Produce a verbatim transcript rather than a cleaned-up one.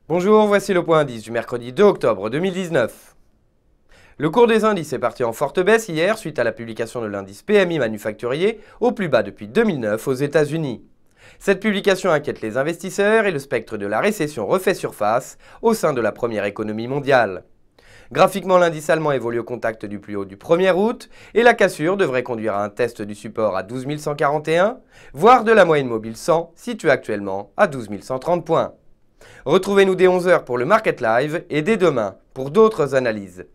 Bonjour, voici le point indice du mercredi deux octobre deux mille dix-neuf. Le cours des indices est parti en forte baisse hier suite à la publication de l'indice P M I manufacturier au plus bas depuis deux mille neuf aux États-Unis. Cette publication inquiète les investisseurs et le spectre de la récession refait surface au sein de la première économie mondiale. Graphiquement, l'indice allemand évolue au contact du plus haut du premier août et la cassure devrait conduire à un test du support à douze mille cent quarante et un, voire de la moyenne mobile cent située actuellement à douze mille cent trente points. Retrouvez-nous dès onze heures pour le Market Live et dès demain pour d'autres analyses.